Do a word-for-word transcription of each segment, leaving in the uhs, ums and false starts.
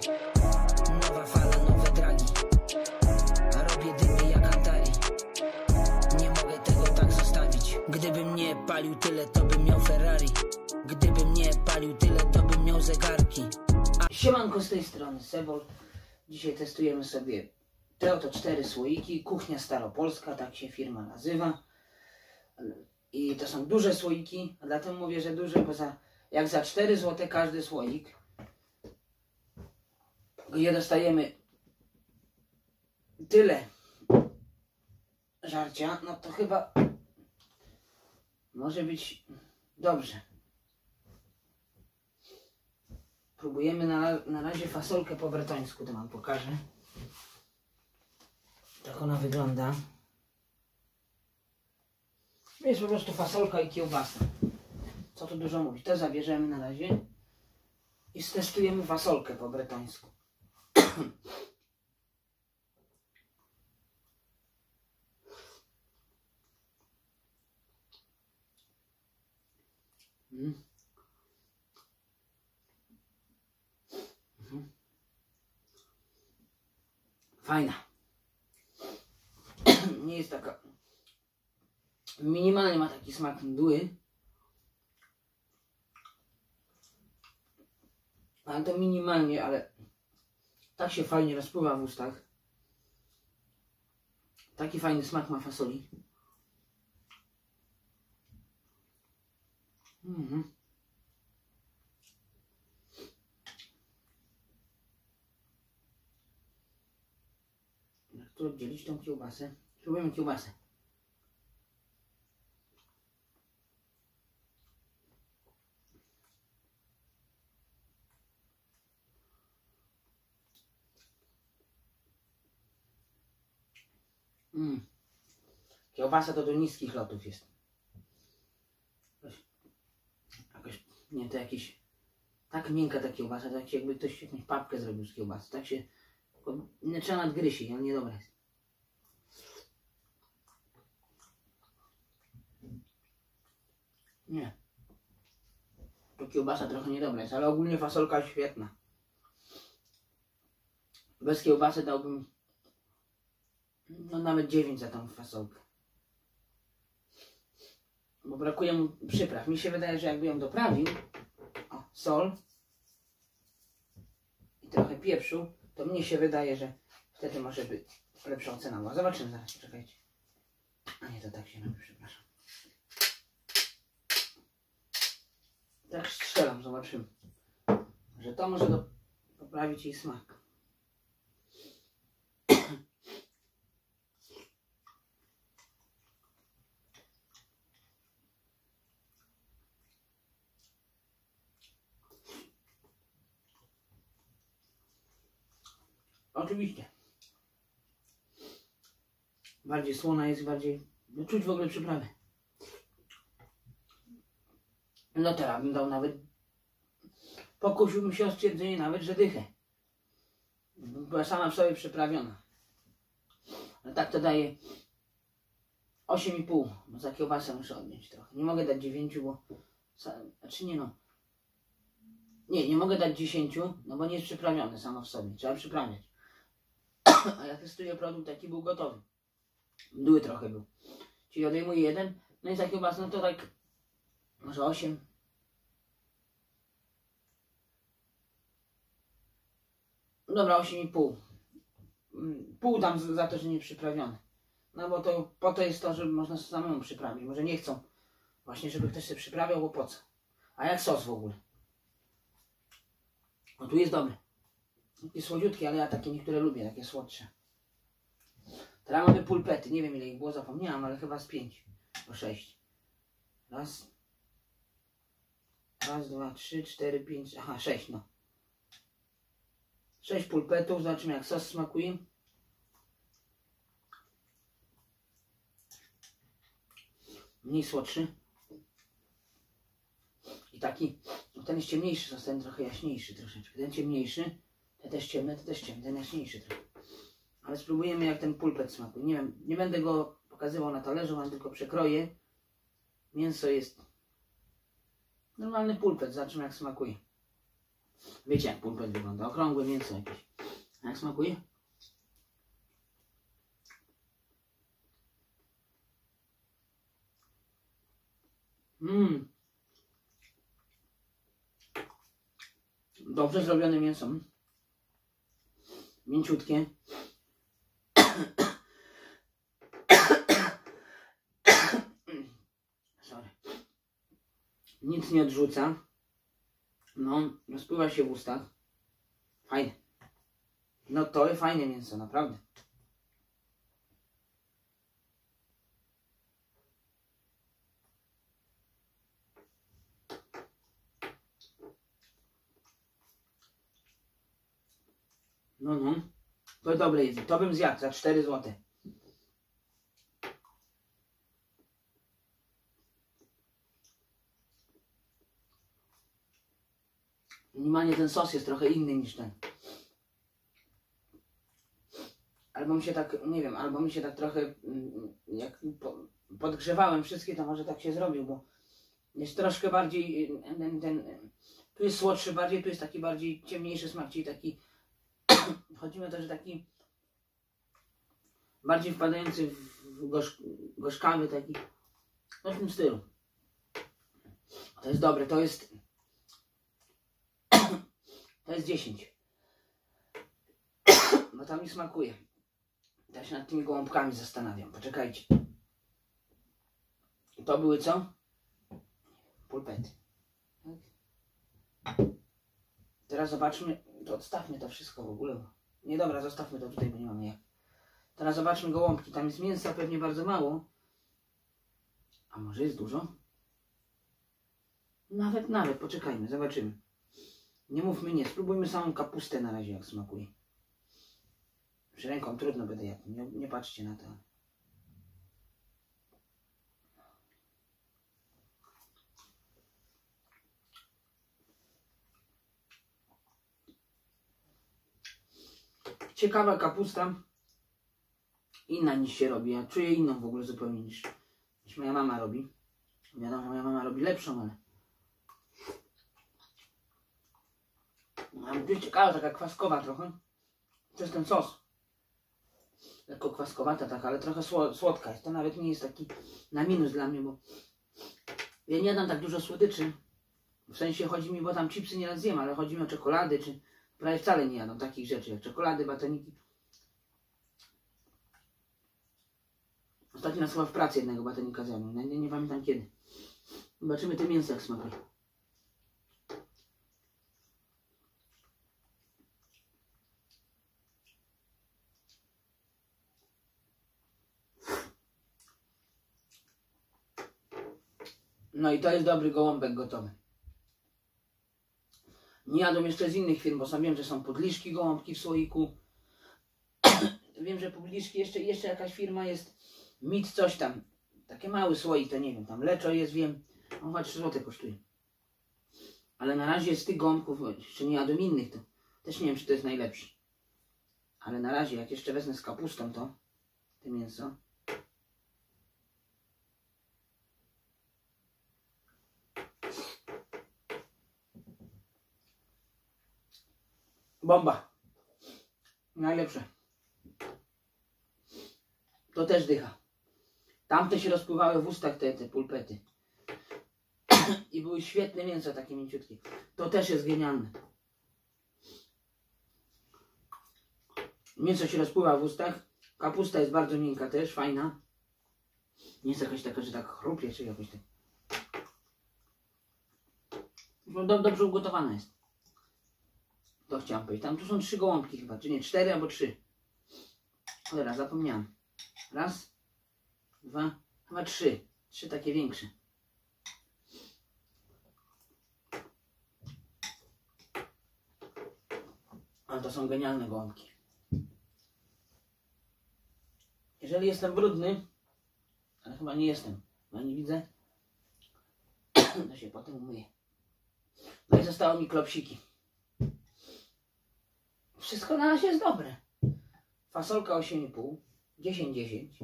Nowa fala, nowe dragi. Robię dymy jak Antari. Nie mogę tego tak zostawić. Gdybym nie palił tyle, to bym miał Ferrari. Gdybym nie palił tyle, to bym miał zegarki. A siemanko, z tej strony Sebol. Dzisiaj testujemy sobie te oto cztery słoiki. Kuchnia Staropolska, tak się firma nazywa. I to są duże słoiki, a dlatego mówię, że duże, bo za, jak za cztery złote każdy słoik, gdzie dostajemy tyle żarcia, no to chyba może być dobrze. Próbujemy na, na razie fasolkę po bretońsku, to wam pokażę. Tak ona wygląda. Jest po prostu fasolka i kiełbasa. Co tu dużo mówić. To zabierzemy na razie i stestujemy fasolkę po bretońsku. mm. mhm. Fajna. Nie jest taka... Minimalnie ma taki smak mdły. Ale to minimalnie, ale tak się fajnie rozpływa w ustach. Taki fajny smak ma fasoli. Mhm. Jak tu oddzielić tą kiełbasę? Spróbujemy kiełbasę. Mm. Kiełbasa to do niskich lotów jest. Jakoś, jakoś, nie, to jakiś tak miękka ta kiełbasa, tak jakby ktoś jakąś papkę zrobił z kiełbasy. Tak się, nie trzeba nadgryźć, ale niedobra jest. Nie. To kiełbasa trochę niedobra jest, ale ogólnie fasolka świetna. Bez kiełbasy dałbym no nawet dziewięć za tą fasolkę. Bo brakuje mu przypraw. Mi się wydaje, że jakby ją doprawił, o, sól i trochę pieprzu, to mnie się wydaje, że wtedy może być lepsza ocena była. Zobaczymy zaraz, czekajcie. A nie, to tak się robi, przepraszam. Tak strzelam, zobaczymy. Że to może do, poprawić jej smak. Oczywiście. Bardziej słona jest, bardziej... No, czuć w ogóle przyprawy. No teraz bym dał nawet... Pokusiłbym się o stwierdzenie nawet, że dychę. Była sama w sobie przyprawiona. No tak to daje osiem i pół. Bo za kiełbasę muszę odnieść trochę. Nie mogę dać dziewięć, bo... Znaczy nie no. Nie, nie mogę dać dziesięć, no bo nie jest przyprawiony samo w sobie. Trzeba przyprawiać. A ja testuję produkt, taki był gotowy. Mdły trochę był. Czyli odejmuję jeden. No i za kiełbasę, no to tak może osiem. Dobra, osiem i pół. Pół dam za to, że nie przyprawiony. No bo to po to jest to, żeby można samemu przyprawić. Może nie chcą właśnie, żeby ktoś sobie przyprawiał, bo po co? A jak sos w ogóle? O, tu jest dobry. Takie słodziutkie, ale ja takie niektóre lubię, takie słodsze. Teraz mamy pulpety. Nie wiem, ile ich było, zapomniałam, ale chyba z pięć. O sześć. Raz. Raz, dwa, trzy, cztery, pięć. Aha, sześć, no. Sześć pulpetów. Zobaczymy, jak sos smakuje. Mniej słodszy. I taki, ten jest ciemniejszy sos, ten trochę jaśniejszy troszeczkę. Ten ciemniejszy, te też ciemne, te też ciemne, ten jaśniejszy trochę. Ale spróbujemy, jak ten pulpet smakuje. Nie wiem, nie będę go pokazywał na talerzu, mam tylko przekroję. Mięso jest normalny pulpet, zobaczymy, jak smakuje. Wiecie jak pulpet wygląda, okrągłe mięso jakieś. A jak smakuje? Mmm. Dobrze zrobione mięso. Mięciutkie. Sorry. Nic nie odrzuca. No, rozpływa się w ustach. Fajne. No to jest fajne mięso, naprawdę. No, no. To dobre jest. To bym zjadł za cztery złote. Minimalnie ten sos jest trochę inny niż ten. Albo mi się tak, nie wiem, albo mi się tak trochę, jak podgrzewałem wszystkie, to może tak się zrobił, bo jest troszkę bardziej, ten, ten, tu jest słodszy bardziej, tu jest taki bardziej ciemniejszy smak, czyli taki, chodzi mi o to, że taki bardziej wpadający w gorz, gorzkawy taki, no w tym stylu. To jest dobre, to jest, to jest dziesięć. No to mi smakuje. Ja się nad tymi gołąbkami zastanawiam. Poczekajcie. To były co? Pulpety. Tak? Teraz zobaczmy. To odstawmy to wszystko w ogóle. Nie dobra, zostawmy to tutaj, bo nie mamy jak. Teraz zobaczmy gołąbki. Tam jest mięsa pewnie bardzo mało. A może jest dużo? Nawet, nawet. Poczekajmy, zobaczymy. Nie mówmy nie. Spróbujmy samą kapustę na razie, jak smakuje. Już ręką trudno będę jadł. Nie, nie patrzcie na to. Ciekawa kapusta. Inna niż się robi. Ja czuję inną w ogóle zupełnie niż, niż moja mama robi. Wiadomo, że moja mama robi lepszą, ale... Jest ciekawa, taka kwaskowa trochę. To jest ten sos. Lekko kwaskowata taka, ale trochę słodka jest. To nawet nie jest taki na minus dla mnie, bo ja nie jadam tak dużo słodyczy. W sensie chodzi mi, bo tam chipsy nieraz zjem, ale chodzi mi o czekolady, czy prawie wcale nie jadam takich rzeczy jak czekolady, batoniki. Ostatnio nas chyba w pracy jednego batonika zjadłem. Nie, nie, nie pamiętam kiedy. Zobaczymy te mięso jak smakuje. No i to jest dobry gołąbek gotowy. Nie jadłem jeszcze z innych firm, bo sam wiem, że są podliszki gołąbki w słoiku. Wiem, że podliszki, jeszcze, jeszcze jakaś firma jest, mit coś tam. Takie mały słoik, to nie wiem, tam leczo jest, wiem. On chyba trzy złote kosztuje. Ale na razie z tych gołąbków, jeszcze nie jadłem innych, to też nie wiem, czy to jest najlepszy. Ale na razie, jak jeszcze wezmę z kapustą to, to mięso. Bomba. Najlepsze. To też dycha. Tamte się rozpływały w ustach, te, te pulpety. I były świetne mięso, takie mięciutkie. To też jest genialne. Mięso się rozpływa w ustach. Kapusta jest bardzo miękka też, fajna. Nie jest jakaś taka, że tak chrupie, czy jakoś tak. Dobrze ugotowana jest. To chciałem powiedzieć. Tam tu są trzy gołąbki chyba, czy nie? Cztery albo trzy. Cholera, zapomniałem. Raz, dwa, chyba trzy. Trzy takie większe. Ale to są genialne gołąbki. Jeżeli jestem brudny, ale chyba nie jestem, bo nie widzę, to się potem umyję. No i zostały mi klopsiki. Wszystko na razie jest dobre. Fasolka osiem i pół, dziesięć dziesięć.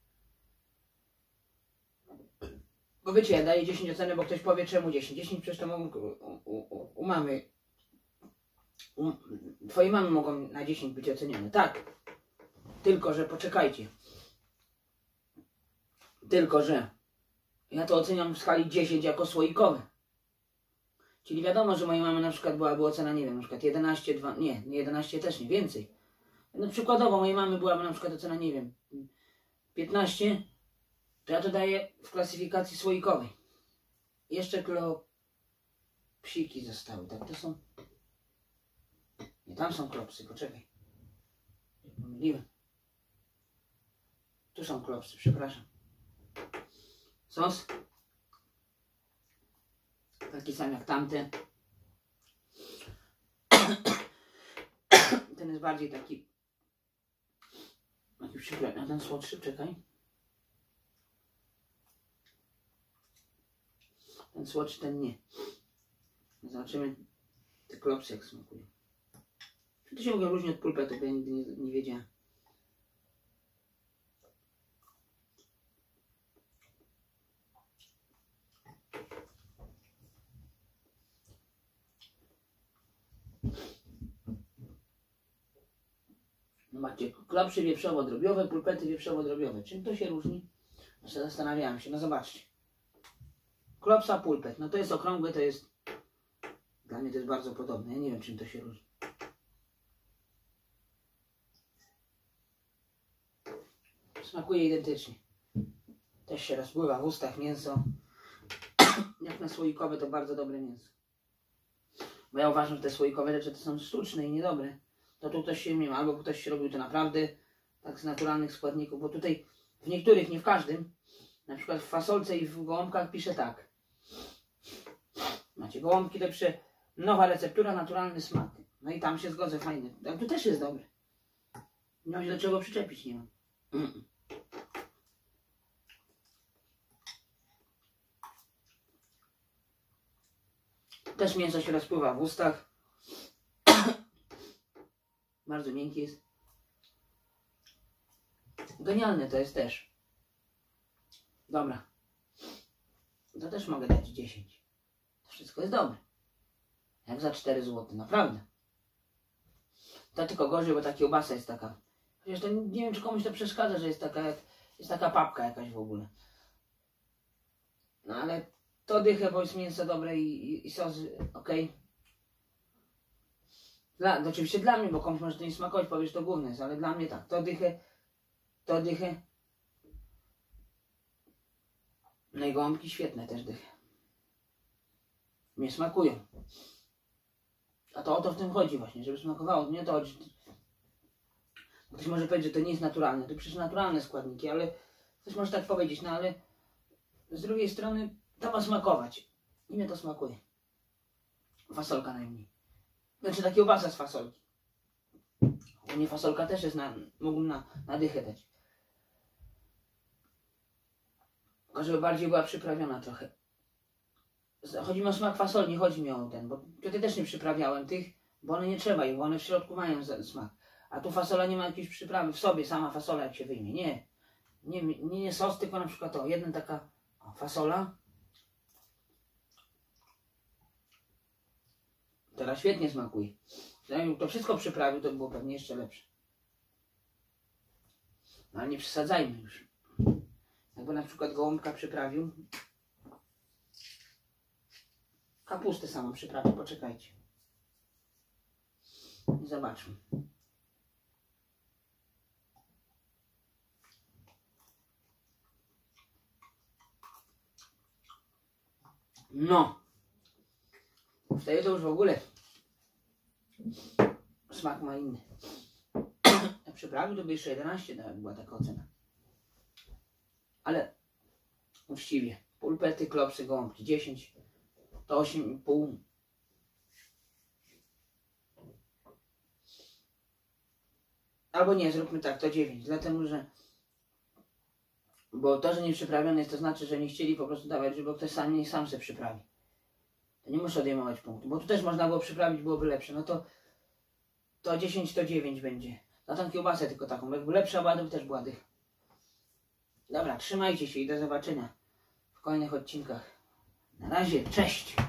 Bo wiecie, ja daję dziesięć oceny, bo ktoś powie czemu dziesięć. dziesięć przecież to mogą u, u, u mamy U twojej mamy mogą na dziesięć być ocenione. Tak. Tylko, że poczekajcie. Tylko, że ja to oceniam w skali dziesięć jako słoikowe. Czyli wiadomo, że mojej mamy na przykład byłaby ocena, nie wiem, na przykład jedenaście, dwa, nie, jedenaście też nie, więcej. No przykładowo mojej mamy byłaby na przykład ocena, nie wiem, piętnaście, to ja to daję w klasyfikacji słoikowej. Jeszcze klopsiki zostały, tak to są? Nie, tam są klopsy, poczekaj. Pomyliłem. Tu są klopsy, przepraszam. Sos. Taki sam jak tamten. Ten jest bardziej taki... Taki przyklejony, a ten słodszy, czekaj. Ten słodszy, ten nie. Zobaczymy te klopsy jak smakują. To się mogę różnić od pulpetu, bo ja nigdy nie, nie wiedziałem. No macie klopsy wieprzowo-drobiowe, pulpety wieprzowo-drobiowe. Czym to się różni? No się zastanawiałem się, no zobaczcie. Klopsa, pulpet, no to jest okrągłe, to jest... Dla mnie to jest bardzo podobne, ja nie wiem czym to się różni. Smakuje identycznie. Też się rozpływa w ustach mięso. Jak na słoikowe to bardzo dobre mięso. Bo ja uważam, że te słoikowe rzeczy to są sztuczne i niedobre. To tu ktoś się, nie wiem, albo ktoś się robił to naprawdę tak z naturalnych składników, bo tutaj w niektórych, nie w każdym, na przykład w fasolce i w gołąbkach pisze tak. Macie gołąbki, to pisze nowa receptura, naturalny smak. No i tam się zgodzę, fajnie. Ale tu też jest dobre. Nie mam się do czego przyczepić, nie mam. Mm. Też mięso się rozpływa w ustach. Bardzo miękki jest. Genialne to jest też. Dobra. To też mogę dać dziesięć. To wszystko jest dobre. Jak za cztery złote, naprawdę. To tylko gorzej, bo ta kiełbasa jest taka. Chociaż to nie wiem, czy komuś to przeszkadza, że jest taka, jest taka papka jakaś w ogóle. No ale to dychę, bo jest mięso dobre i, i, i sos ok. Dla, to oczywiście dla mnie, bo komuś może to nie smakować, powiesz, to gówno jest, ale dla mnie tak. To dychę, to dychę. No i gołąbki świetne też dychę. Mnie smakują. A to o to w tym chodzi właśnie, żeby smakowało. Nie to chodzi. Ktoś może powiedzieć, że to nie jest naturalne. To przecież naturalne składniki, ale ktoś może tak powiedzieć, no ale z drugiej strony to ma smakować. I mnie to smakuje. Fasolka najmniej. Znaczy ta kiełbasa z fasolki. U mnie fasolka też jest na, mógłbym na, na dychę dać. Tylko żeby bardziej była przyprawiona trochę. Chodzi mi o smak fasoli, nie chodzi mi o ten, bo tutaj też nie przyprawiałem tych, bo one nie trzeba ich, bo one w środku mają smak. A tu fasola nie ma jakiejś przyprawy w sobie, sama fasola jak się wyjmie. Nie. Nie, nie, nie sos, tylko na przykład to, jedna taka o, fasola. Teraz świetnie smakuje. Gdybym to wszystko przyprawił, to było pewnie jeszcze lepsze. No ale nie przesadzajmy już. Jakby na przykład gołąbka przyprawił. Kapustę samą przyprawię, poczekajcie. I zobaczmy. No. Wtedy to już w ogóle smak ma inny. Jak przyprawił, to by jeszcze jedenaście nawet była taka ocena. Ale uczciwie. Pulpety, klopsy, gołąbki dziesięć. To osiem i pół. Albo nie, zróbmy tak, to dziewięć. Dlatego, że bo to, że nie przyprawione jest, to znaczy, że nie chcieli po prostu dawać, żeby ktoś sam nie sam sobie przyprawi. To nie muszę odejmować punktu, bo tu też można było przyprawić, byłoby lepsze. No to to dziesięć, to dziewięć będzie. Za tą kiełbasę tylko taką, jakby lepsza była, to też była dycha. Dobra, trzymajcie się i do zobaczenia w kolejnych odcinkach. Na razie, cześć!